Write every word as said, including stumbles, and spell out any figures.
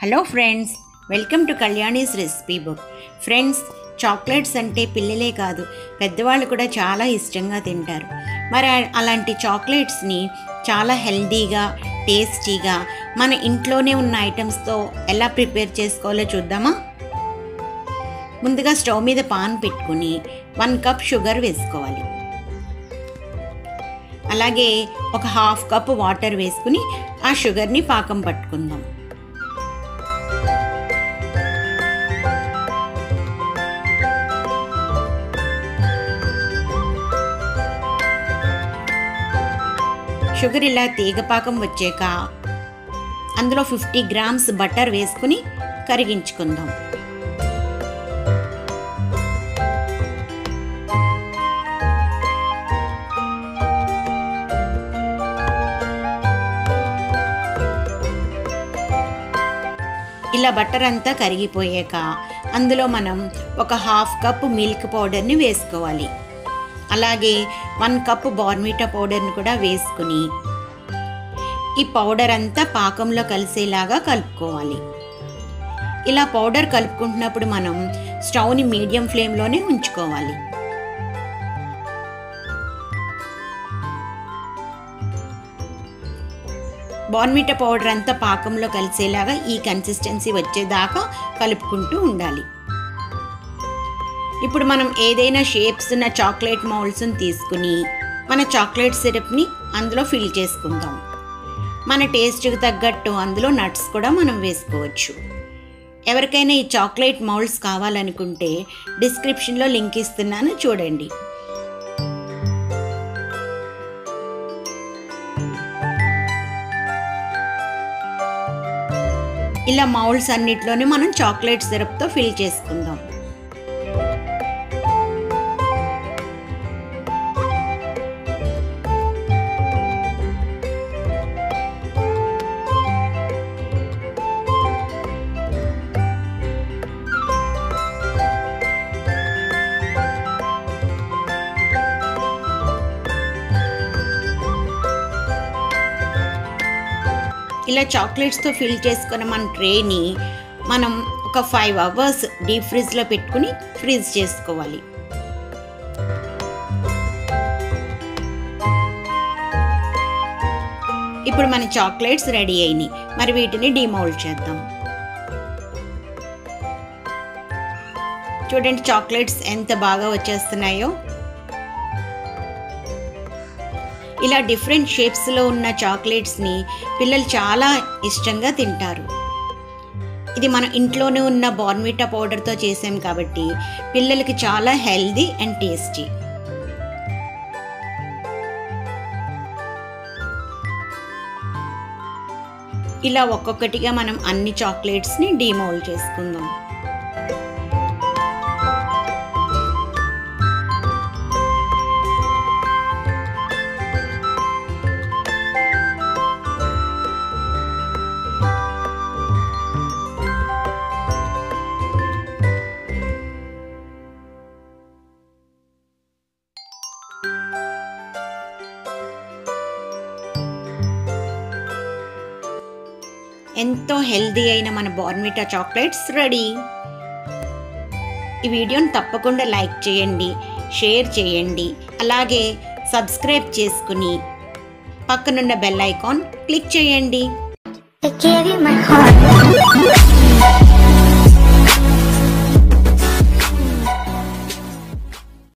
Hello friends, welcome to Kalyani's recipe book. Friends, chocolates అంటే పిల్లలే కాదు పెద్దవాళ్ళు కూడా చాలా ఇష్టంగా తింటారు. మరి అలాంటి చాక్లెట్స్ని చాలా హెల్తీగా, టేస్టీగా మన ఇంట్లోనే ఉన్న ఐటమ్స్తో ఎలా ప్రిపేర్ చేసుకోవాలో చూద్దామా? ముందుగా స్టవ్ మీద పాన్ పెట్టుకుని వన్ కప్ షుగర్ వేసుకోవాలి. అలాగే ఒక హాఫ్ కప్ వాటర్ వేసుకుని ఆ షుగర్ని పాకం పట్టుకుందాం. షుగర్ ఇలా తీగపాకం వచ్చాక అందులో ఫిఫ్టీ గ్రామ్స్ బటర్ వేసుకుని కరిగించుకుందాం. ఇలా బటర్ అంతా కరిగిపోయాక అందులో మనం ఒక హాఫ్ కప్ మిల్క్ పౌడర్ని వేసుకోవాలి. అలాగే వన్ కప్ బోర్న్విటా పౌడర్ని కూడా వేసుకుని ఈ పౌడర్ అంతా పాకంలో కలిసేలాగా కలుపుకోవాలి. ఇలా పౌడర్ కలుపుకుంటున్నప్పుడు మనం స్టవ్ని మీడియం ఫ్లేమ్లోనే ఉంచుకోవాలి. బోర్న్విటా పౌడర్ అంతా పాకంలో కలిసేలాగా ఈ కన్సిస్టెన్సీ వచ్చేదాకా కలుపుకుంటూ ఉండాలి. ఇప్పుడు మనం ఏదైనా షేప్స్ ఉన్న చాక్లెట్ మౌల్డ్స్ని తీసుకుని మన చాక్లెట్ సిరప్ని అందులో ఫిల్ చేసుకుందాం. మన టేస్ట్కి తగ్గట్టు అందులో నట్స్ కూడా మనం వేసుకోవచ్చు. ఎవరికైనా ఈ చాక్లెట్ మౌల్డ్స్ కావాలనుకుంటే డిస్క్రిప్షన్లో లింక్ ఇస్తున్నాను, చూడండి. ఇలా మౌల్డ్స్ అన్నిట్లోనే మనం చాక్లెట్ సిరప్తో ఫిల్ చేసుకుందాం. ఇలా చాక్లెట్స్తో ఫిల్ చేసుకున్న మన ట్రేని మనం ఒక ఫైవ్ అవర్స్ డీప్ ఫ్రిడ్జ్లో పెట్టుకుని ఫ్రీజ్ చేసుకోవాలి. ఇప్పుడు మన చాక్లెట్స్ రెడీ అయినాయి. మరి వీటిని డిమౌల్డ్ చేద్దాం. చూడండి చాక్లెట్స్ ఎంత బాగా వచ్చేస్తున్నాయో. ఇలా డిఫరెంట్ షేప్స్లో ఉన్న చాక్లెట్స్ని పిల్లలు చాలా ఇష్టంగా తింటారు. ఇది మన ఇంట్లోనే ఉన్న బోర్న్విటా పౌడర్తో చేసాం కాబట్టి పిల్లలకి చాలా హెల్దీ అండ్ టేస్టీ. ఇలా ఒక్కొక్కటిగా మనం అన్ని చాక్లెట్స్ని డిమౌల్డ్ చేసుకుందాం. ఎంతో హెల్దీ అయిన మన బోర్న్విటా చాక్లెట్స్ రెడీ. ఈ వీడియోని తప్పకుండా లైక్ చేయండి, షేర్ చేయండి, అలాగే సబ్స్క్రైబ్ చేసుకుని పక్కనున్న బెల్ ఐకాన్ క్లిక్ చేయండి.